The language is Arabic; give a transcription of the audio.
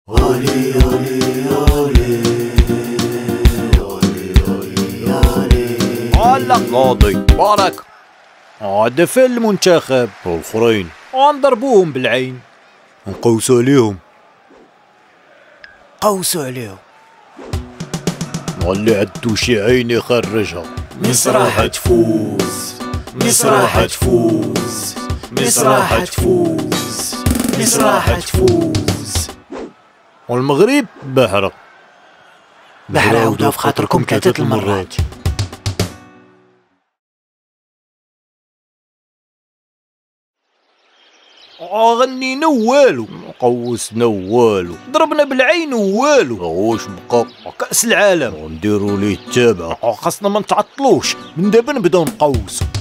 اولي اولي اولي اولي اولي اولي. هلا قاضي بارك، هذا في المنتخب والآخرين غنضربوهم بالعين، نقوسوا عليهم. قوسوا عليهم، واللي عدو شي عين يخرجها. مصر راح تفوز، مصر راح تفوز، مصر راح تفوز، مصر راح تفوز. والمغرب بحرة عاودها في خاطركم 3 المرات. غنينا والو، قوسنا والو، ضربنا بالعين والو. واش بقى كأس العالم ونديرو ليه التابعة، خاصنا ما نتعطلوش، من دابا نبداو نقوسو.